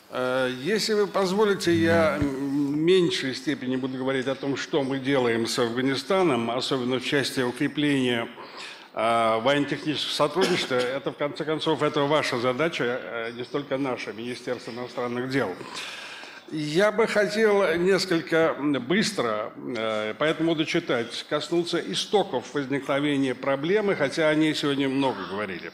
Если вы позволите, я в меньшей степени буду говорить о том, что мы делаем с Афганистаном, особенно в части укрепления военно-технического сотрудничества. Это, в конце концов, это ваша задача, не столько наша, Министерство иностранных дел. Я бы хотел несколько быстро, поэтому буду читать, коснуться истоков возникновения проблемы, хотя о ней сегодня много говорили.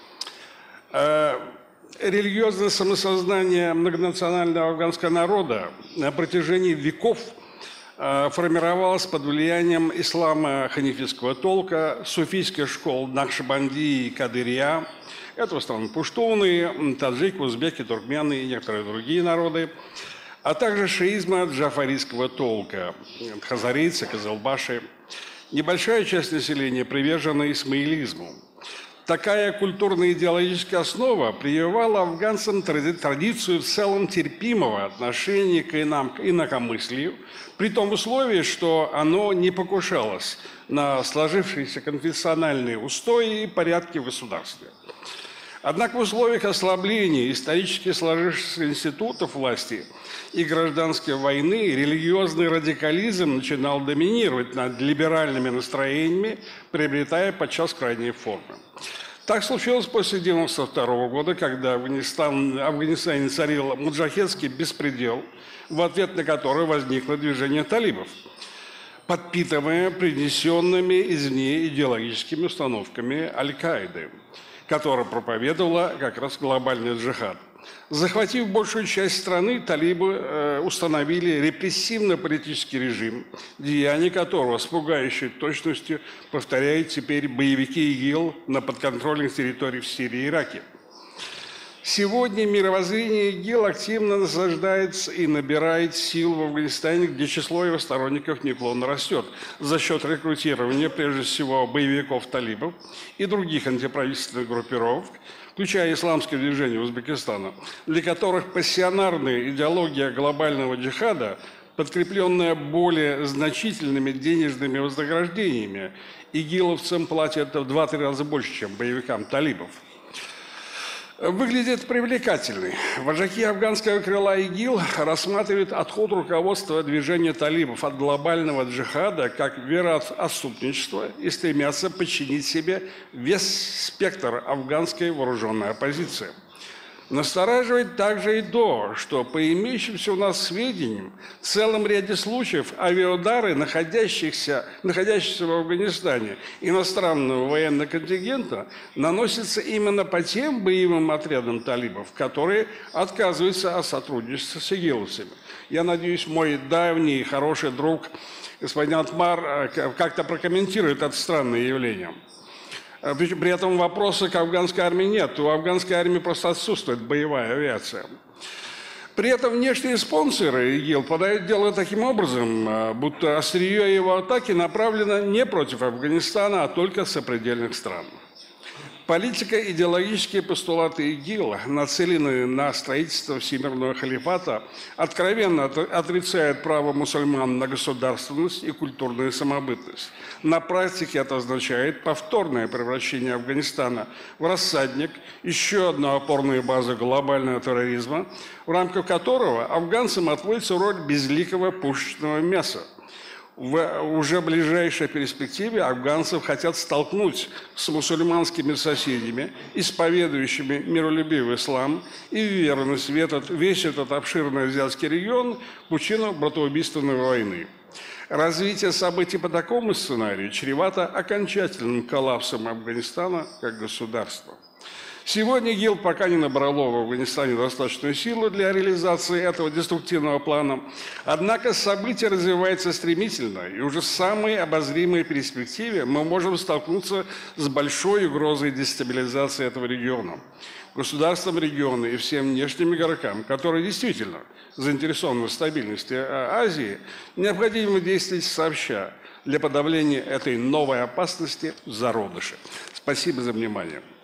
Религиозное самосознание многонационального афганского народа на протяжении веков формировалось под влиянием ислама ханифитского толка, суфийских школ Накшбанди и Кадырия. Это в основном пуштуны, таджики, узбеки, туркмены и некоторые другие народы, а также шиизма джафарийского толка, хазарийцы, казалбаши. Небольшая часть населения привержена исмаилизму. Такая культурно-идеологическая основа прививала афганцам традицию в целом терпимого отношения к инакомыслию, при том условии, что оно не покушалось на сложившиеся конфессиональные устои и порядки в государстве. Однако в условиях ослабления исторически сложившихся институтов власти и гражданской войны религиозный радикализм начинал доминировать над либеральными настроениями, приобретая подчас крайние формы. Так случилось после 1992 года, когда в Афганистане царил муджахедский беспредел, в ответ на который возникло движение талибов, подпитываемое принесенными извне идеологическими установками Аль-Каиды, которая проповедовала как раз глобальный джихад. Захватив большую часть страны, талибы установили репрессивно-политический режим, деяния которого с пугающей точностью повторяют теперь боевики ИГИЛ на подконтрольных территориях в Сирии и Ираке. Сегодня мировоззрение ИГИЛ активно насаждается и набирает силу в Афганистане, где число его сторонников неуклонно растет за счет рекрутирования, прежде всего, боевиков-талибов и других антиправительственных группировок, включая исламское движение Узбекистана, для которых пассионарная идеология глобального джихада, подкрепленная более значительными денежными вознаграждениями, игиловцам платят в 2-3 раза больше, чем боевикам талибов, выглядит привлекательной. Вожаки афганского крыла ИГИЛ рассматривают отход руководства движения талибов от глобального джихада как вероотступничество и стремятся подчинить себе весь спектр афганской вооруженной оппозиции. Настораживает также и то, что по имеющимся у нас сведениям, в целом ряде случаев авиаудары, находящиеся в Афганистане иностранного военного контингента, наносятся именно по тем боевым отрядам талибов, которые отказываются от сотрудничества с игиловцами. Я надеюсь, мой давний и хороший друг господин Атмар как-то прокомментирует это странное явление. При этом вопроса к афганской армии нет. У афганской армии просто отсутствует боевая авиация. При этом внешние спонсоры ИГИЛ подают дело таким образом, будто острие его атаки направлено не против Афганистана, а только сопредельных стран. Политико-идеологические постулаты ИГИЛ, нацеленные на строительство всемирного халифата, откровенно отрицают право мусульман на государственность и культурную самобытность. На практике это означает повторное превращение Афганистана в рассадник, еще одну опорную базу глобального терроризма, в рамках которого афганцам отводится роль безликого пушечного мяса. В уже ближайшей перспективе афганцев хотят столкнуть с мусульманскими соседями, исповедующими миролюбивый ислам и верность в весь этот обширный азиатский регион в пучину братоубийственной войны. Развитие событий по такому сценарию чревато окончательным коллапсом Афганистана как государства. Сегодня ИГИЛ пока не набрало в Афганистане достаточную силу для реализации этого деструктивного плана, однако события развиваются стремительно, и уже в самой обозримой перспективе мы можем столкнуться с большой угрозой дестабилизации этого региона. Государствам региона и всем внешним игрокам, которые действительно заинтересованы в стабильности Азии, необходимо действовать сообща для подавления этой новой опасности в зародыше. Спасибо за внимание.